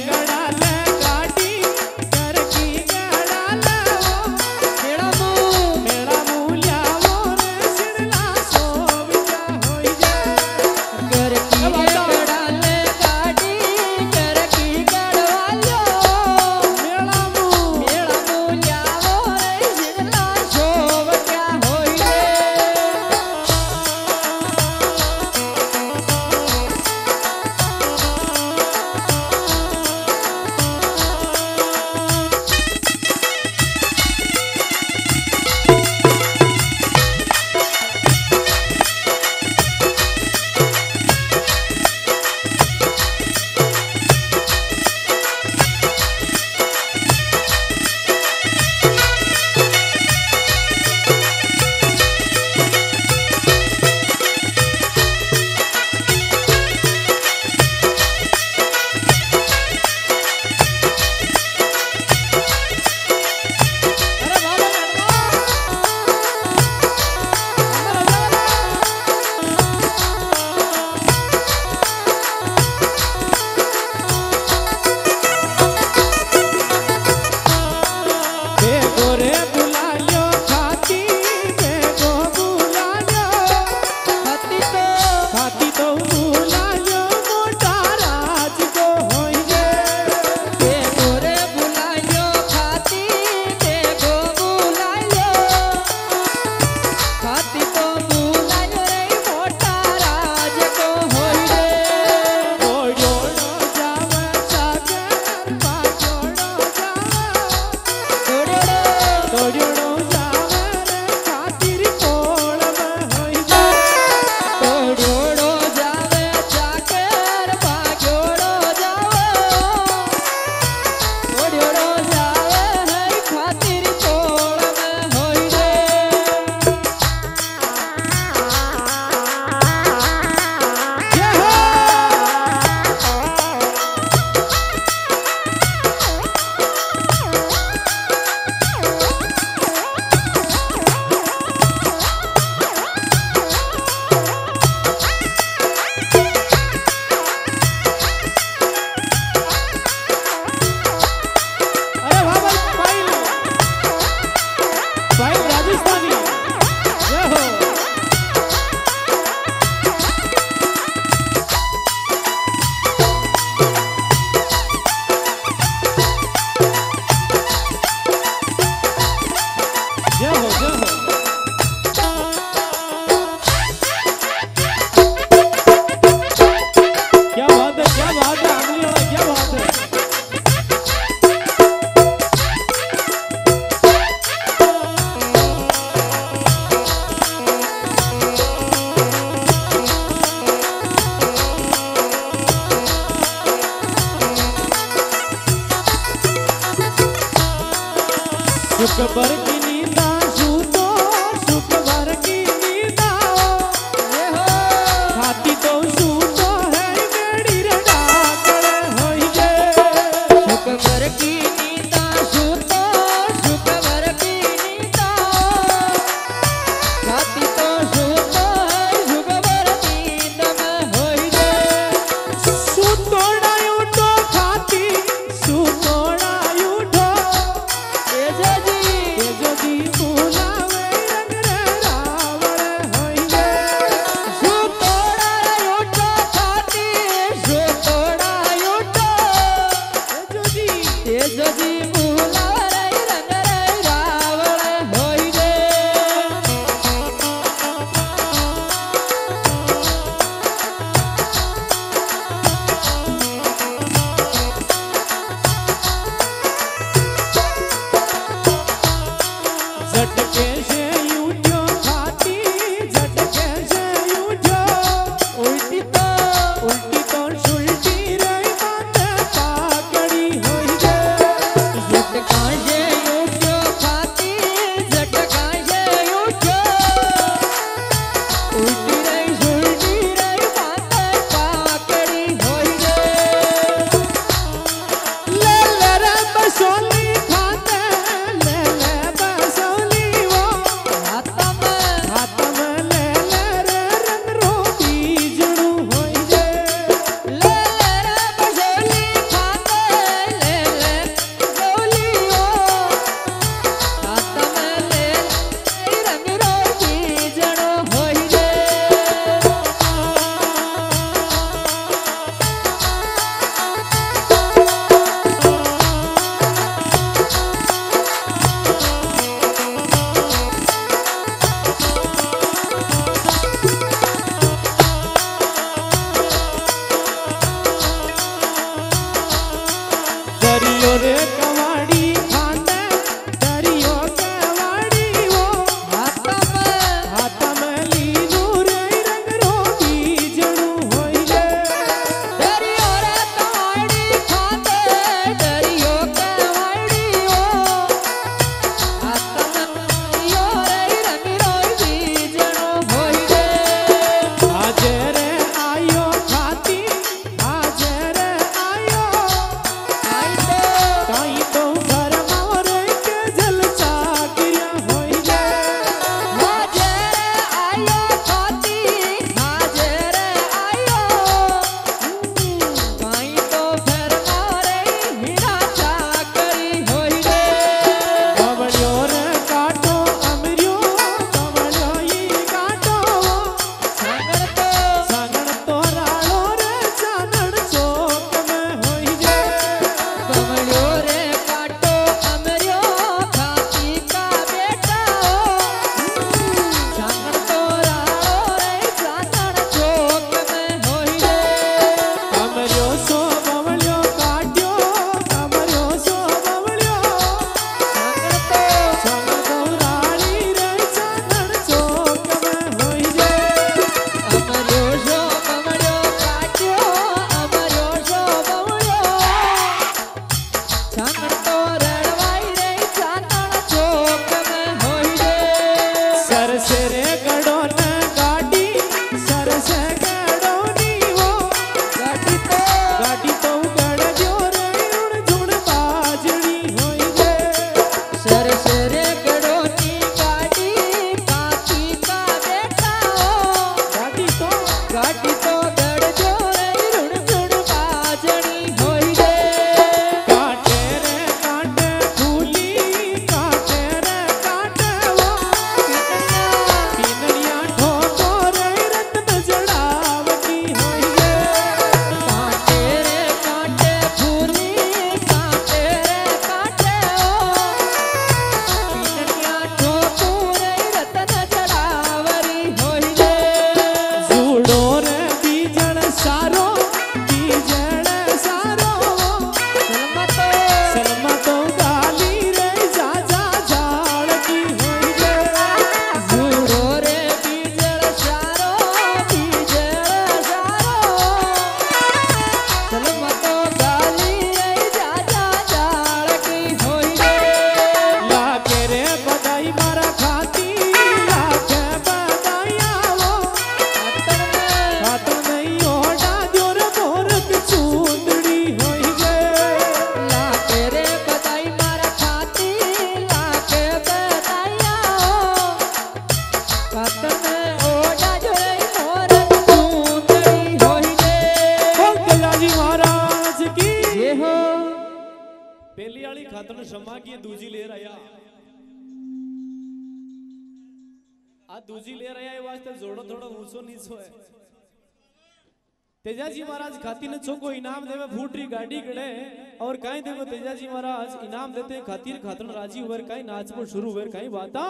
शुक्र की नींदा सूतो शुक्र की नींदा ये हो खाती तो सूतो है मेरी रडाकड़ होई जे शुक्र की नींदा सूतो शुक्र की नींदा खाती तो सूतो है शुक्र नींद में होई जे सूतोड़ा उठो खाती सूतोड़ा उठो उल्टी तो सुल्टी रही बात पाकड़ी होई गे दरियो रे कवाड़ी खांडे दरियो कवाड़ी वो हाथ में लीलू रे रंग रो बीजड़ू होई रे दरियो रे कवाड़ी खांडे दरियो कवाड़ी वो हाथ में लियो रे रंग रो बीजड़ू होई रे आज रे आयो खाती आज रे आयो काई तो घर मारे के जल चाकिया होई रे आज रे आयो खाती आज रे आयो काई तो घर मारे हीरा चाकरी होई रे कवड़ियो रे काटो अमरियो कवड़ियो ई काटो सागण तो राड़ो रे चानण चौक में होई रे कमलियो रे काटो अमरियो खाती का बेटा चांदन तो राड़ो रे चांदन चौक में होई रे कमरियो सो बवलियो काट्यो कमरियो सो बवलियो चांदन तो राड़ी रे चानण चौक में होई रे अमरियो शो कमलियो काट्यो अमरियो शो बवलियो चांदन तो रड़वाई रे चांदन चौक में होई रे सर से रे गड़ो न गाड़ी सर से गड़ो नी वो गाड़ी तो गड़ जो रे उड़ झुड़ बाजड़ी होई रे सर सरे गड़ोनी गाड़ी काकी का बेटा गाड़ी तो गाड़ी तो गड़ जो रे रुड़ रुड़ बाजड़ी होई रे काटे रे काटे फूली काटे रे काटे वो पीनलिया ठोको रे रत्न जड़ावती होई रे काटे रे काटे फूली काटे रे काटे ओ पीनलिया ठोको रे रतन जड़ावरी होई रे झूड़ो रे बीजड़ सारो सलमा तो गाली रे जा जा झाड़ की होई रे झूड़ो रे बीजड़ सारो चल मतो गाली रे जा जा जाड़ की होई रे लाके रे बधाई मारा खाती लाके बधाइया वो हाथ नहीं ओढ़ा जोर मोरक चूंदड़ी होई रे लाके रे बधाई मारा खाती लाके बधाइया कात में ओढ़ा जोरे मोर चूंदड़ी होई रे बोल कल्याणी महाराज की ये हो पहली वाली खातन क्षमा की दूजी ले रहा आज दूजी ले रहा है वास्ते जोड़ो थोड़ो ऊंचो नीचो है तेजाजी महाराज खाती ने चोको इनाम देवे फूटरी गाड़ी गड़े और काई देवे तेजाजी महाराज इनाम देते खातिर खातन राजी हुए काई नाच पर शुरू हुए काई बाता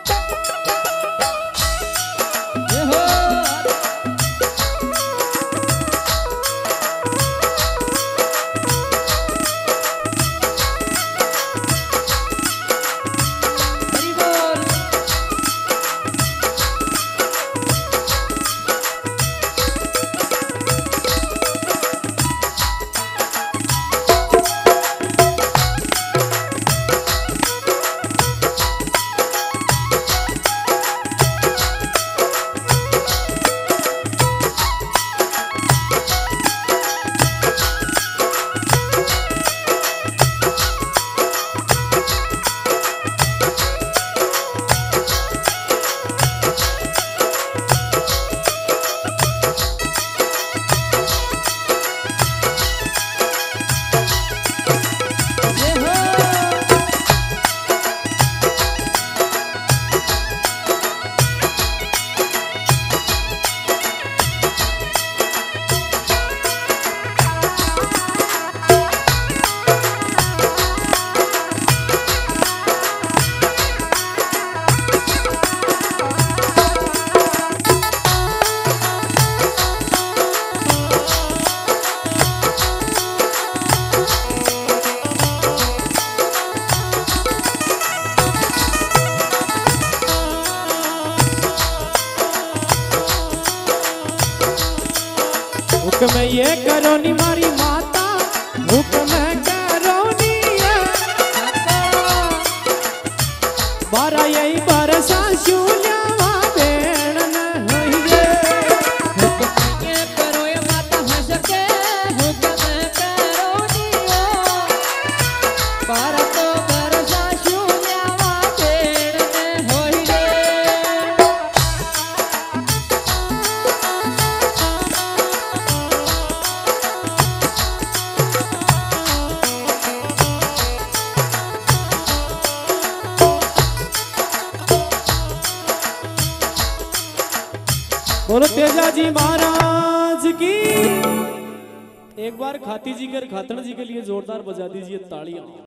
ये हो हरि बोल बोलो तेजाजी महाराज की। एक बार खाती जी कर खातन जी के लिए जोरदार बजा दीजिए तालियां।